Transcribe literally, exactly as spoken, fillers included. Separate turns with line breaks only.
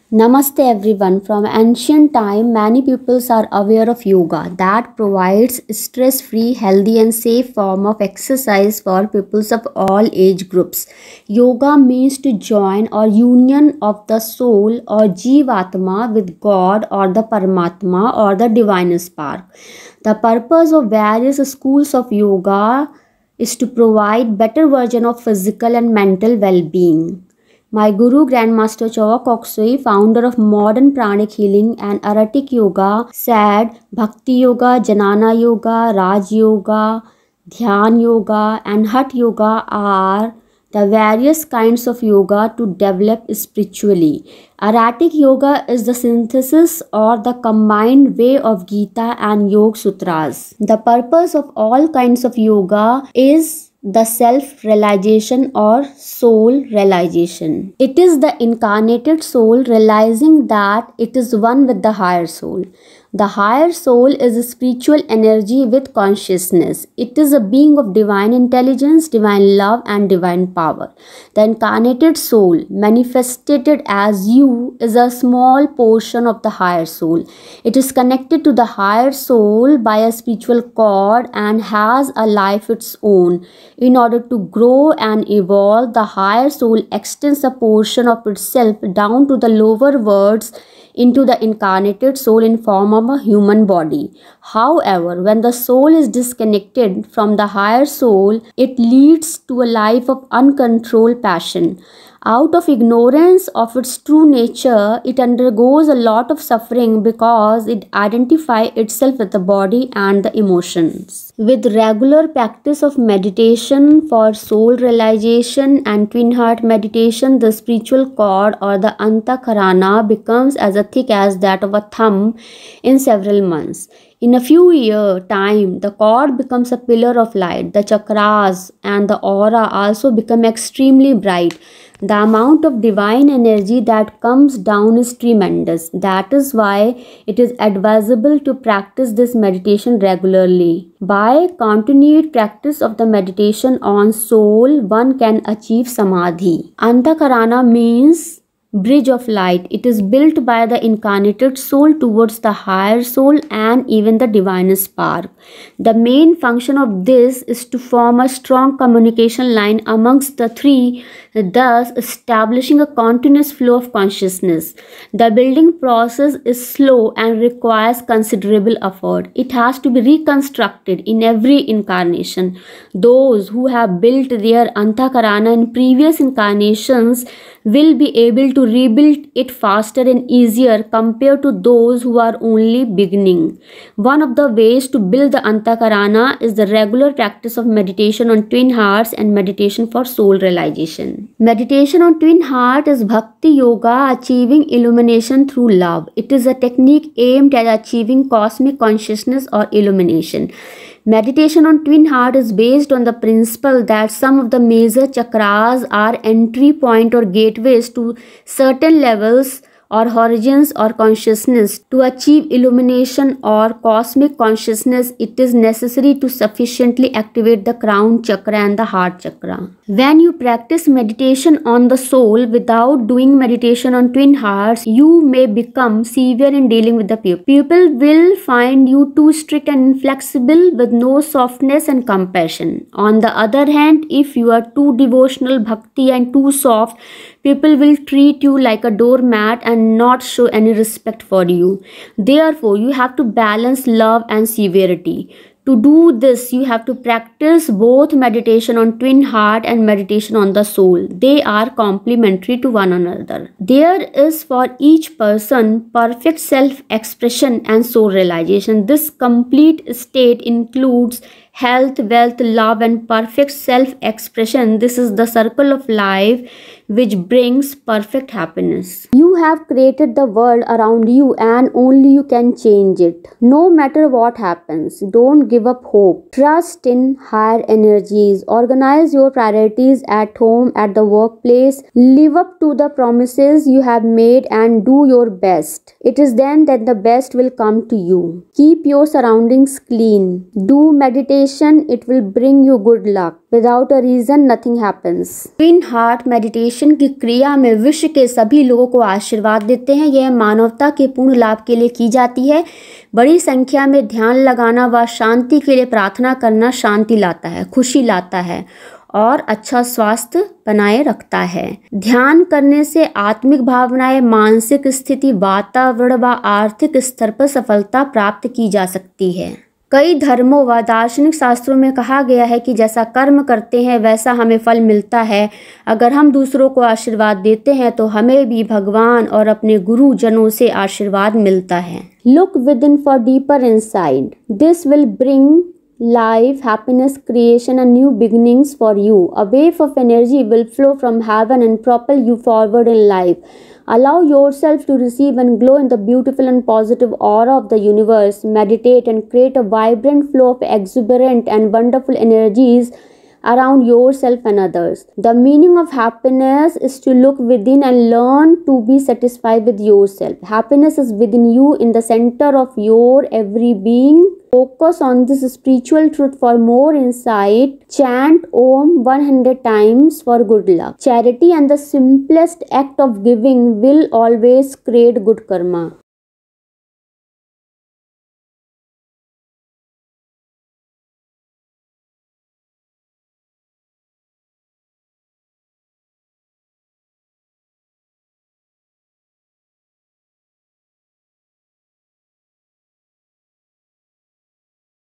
Namaste everyone. From ancient time, many peoples are aware of yoga that provides stress-free, healthy and safe form of exercise for peoples of all age groups. Yoga means to join or union of the soul or Jivatma with God or the Paramatma or the divine spark. The purpose of various schools of yoga is to provide better version of physical and mental well-being. My Guru Grandmaster Choa Kok Sui, founder of modern pranic healing and Aratic yoga, said Bhakti yoga, Janana yoga, Raj yoga, Dhyan yoga and Hatha yoga are the various kinds of yoga to develop spiritually. Aratic yoga is the synthesis or the combined way of Gita and Yoga Sutras. The purpose of all kinds of yoga is the self-realization or soul realization. It is the incarnated soul realizing that it is one with the higher soul. The higher soul is a spiritual energy with consciousness. It is a being of divine intelligence, divine love and divine power. The incarnated soul, manifested as you, is a small portion of the higher soul. It is connected to the higher soul by a spiritual cord and has a life its own. In order to grow and evolve, the higher soul extends a portion of itself down to the lower worlds into the incarnated soul in form of a human body. However, when the soul is disconnected from the higher soul, it leads to a life of uncontrolled passion. Out of ignorance of its true nature, it undergoes a lot of suffering because it identifies itself with the body and the emotions. With regular practice of meditation for soul realization and twin heart meditation, the spiritual cord or the antakarana becomes as thick as that of a thumb in several months. In a few years' time, the cord becomes a pillar of light. The chakras and the aura also become extremely bright. The amount of divine energy that comes down is tremendous. That is why it is advisable to practice this meditation regularly. By continued practice of the meditation on soul, one can achieve samadhi. Antakarana means bridge of light. It is built by the incarnated soul towards the higher soul and even the divine spark. The main function of this is to form a strong communication line amongst the three, thus establishing a continuous flow of consciousness. The building process is slow and requires considerable effort. It has to be reconstructed in every incarnation. Those who have built their antakarana in previous incarnations will be able to rebuild it faster and easier compared to those who are only beginning. One of the ways to build the antakarana is the regular practice of meditation on twin hearts and meditation for soul realization. Meditation on twin heart is bhakti yoga, achieving illumination through love. It is a technique aimed at achieving cosmic consciousness or illumination. Meditation on twin heart is based on the principle that some of the major chakras are entry point or gateways to certain levels or horizons or consciousness. To achieve illumination or cosmic consciousness, it is necessary to sufficiently activate the crown chakra and the heart chakra. When you practice meditation on the soul without doing meditation on twin hearts, you may become severe in dealing with the people. People will find you too strict and inflexible with no softness and compassion. On the other hand, if you are too devotional, bhakti and too soft, people will treat you like a doormat and not show any respect for you. Therefore, you have to balance love and severity. To do this, you have to practice both meditation on twin heart and meditation on the soul. They are complementary to one another. There is for each person perfect self-expression and soul realization. This complete state includes health, wealth, love and perfect self-expression. This is the circle of life which brings perfect happiness. You have created the world around you and only you can change it. No matter what happens, don't give up hope. Trust in higher energies. Organize your priorities at home, at the workplace. Live up to the promises you have made and do your best. It is then that the best will come to you. Keep your surroundings clean. Do meditation meditation, it will bring you good luck. Without a reason, nothing happens. Twin heart meditation की क्रिया में विश्व के सभी लोगों को आशीर्वाद देते हैं। यह मानवता के पूर्ण लाभ के लिए की जाती है। बड़ी संख्या में ध्यान लगाना व शांति के लिए प्रार्थना करना शांति लाता है, खुशी लाता है और अच्छा स्वास्थ्य बनाए रखता है। ध्यान करने से आत्मिक भावनाएं, मानसिक स्थिति, वातावरण व आर्थिक स्तर पर सफलता प्राप्त की जा सकती है। कई धर्मों व दार्शनिक शास्त्रों में कहा गया है कि जैसा कर्म करते हैं वैसा हमें फल मिलता है। अगर हम दूसरों को आशीर्वाद देते हैं तो हमें भी भगवान और अपने गुरुजनों से आशीर्वाद मिलता है। Look within for deeper inside, this will bring life, happiness, creation and new beginnings for you. A wave of energy will flow from heaven and propel you forward in life. Allow yourself to receive and glow in the beautiful and positive aura of the universe. Meditate and create a vibrant flow of exuberant and wonderful energies around yourself and others. The meaning of happiness is to look within and learn to be satisfied with yourself. Happiness is within you, in the center of your every being. Focus on this spiritual truth. For more insight, chant Om one hundred times for good luck. Charity and the simplest act of giving will always create good karma.